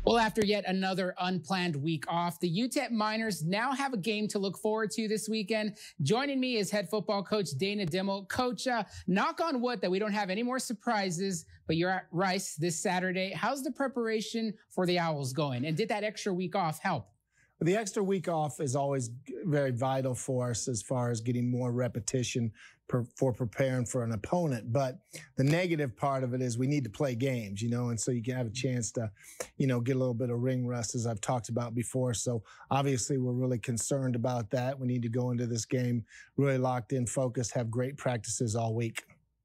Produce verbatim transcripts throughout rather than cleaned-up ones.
Well, after yet another unplanned week off, the U T E P Miners now have a game to look forward to this weekend. Joining me is head football coach Dana Dimel. Coach, uh, knock on wood that we don't have any more surprises, but you're at Rice this Saturday. How's the preparation for the Owls going? And did that extra week off help? The extra week off is always very vital for us as far as getting more repetition per, for preparing for an opponent. But the negative part of it is we need to play games, you know, and so you can have a chance to, you know, get a little bit of ring rust, as I've talked about before. So obviously we're really concerned about that. We need to go into this game really locked in, focused, have great practices all week.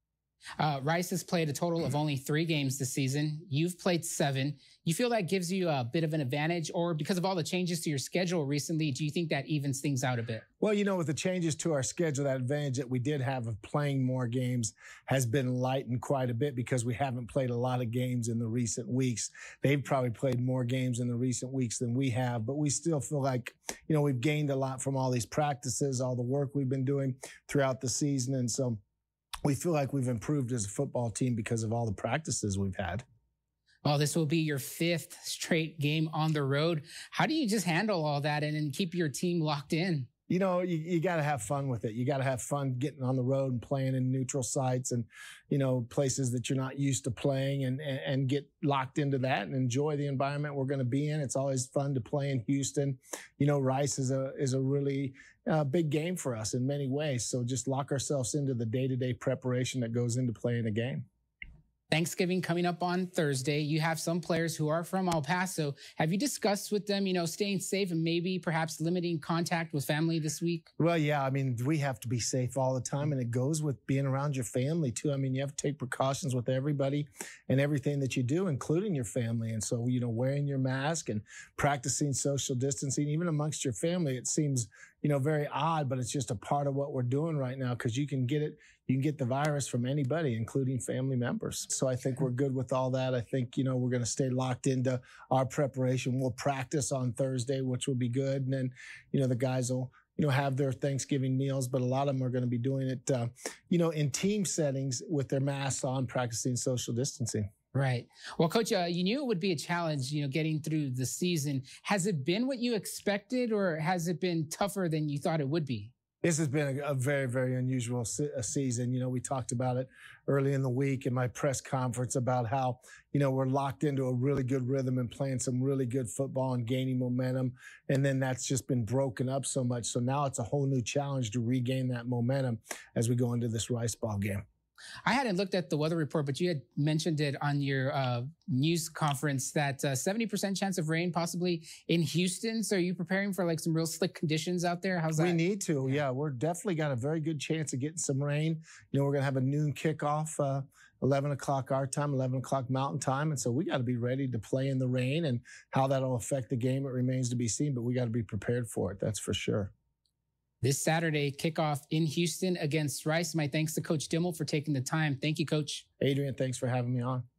Uh, Rice has played a total of only three games this season. You've played seven. You feel that gives you a bit of an advantage, or because of all the changes to your schedule recently, do you think that evens things out a bit? Well, you know, with the changes to our schedule, that advantage that we did have of playing more games has been lightened quite a bit because we haven't played a lot of games in the recent weeks. They've probably played more games in the recent weeks than we have, but we still feel like, you know, we've gained a lot from all these practices, all the work we've been doing throughout the season. And so we feel like we've improved as a football team because of all the practices we've had. Well, this will be your fifth straight game on the road. How do you just handle all that and then keep your team locked in? You know, you, you got to have fun with it. You got to have fun getting on the road and playing in neutral sites and, you know, places that you're not used to playing and, and, and get locked into that and enjoy the environment we're going to be in. It's always fun to play in Houston. You know, Rice is a, is a really uh, big game for us in many ways. So just lock ourselves into the day-to-day preparation that goes into playing a game. Thanksgiving coming up on Thursday. You have some players who are from El Paso. Have you discussed with them, you know, staying safe and maybe perhaps limiting contact with family this week? Well, yeah, I mean, we have to be safe all the time, and it goes with being around your family too. I mean, you have to take precautions with everybody and everything that you do, including your family. And so, you know, wearing your mask and practicing social distancing, even amongst your family, it seems, you know, very odd, but it's just a part of what we're doing right now because you can get it, you can get the virus from anybody, including family members. So I think we're good with all that. I think, you know, we're going to stay locked into our preparation. We'll practice on Thursday, which will be good. And then, you know, the guys will, you know, have their Thanksgiving meals, but a lot of them are going to be doing it, uh, you know, in team settings with their masks on, practicing social distancing. Right. Well, Coach, uh, you knew it would be a challenge, you know, getting through the season. Has it been what you expected, or has it been tougher than you thought it would be? This has been a, a very, very unusual se a season. You know, we talked about it early in the week in my press conference about how, you know, we're locked into a really good rhythm and playing some really good football and gaining momentum. And then that's just been broken up so much. So now it's a whole new challenge to regain that momentum as we go into this Rice ball game. I hadn't looked at the weather report, but you had mentioned it on your uh, news conference that uh, seventy percent chance of rain possibly in Houston. So are you preparing for like some real slick conditions out there? How's that? We need to. Yeah, we're definitely got a very good chance of getting some rain. You know, we're going to have a noon kickoff, uh, eleven o'clock our time, eleven o'clock Mountain Time. And so we got to be ready to play in the rain, and how that'll affect the game, it remains to be seen, but we got to be prepared for it. That's for sure. This Saturday, kickoff in Houston against Rice. My thanks to Coach Dimel for taking the time. Thank you, Coach. Adrian, thanks for having me on.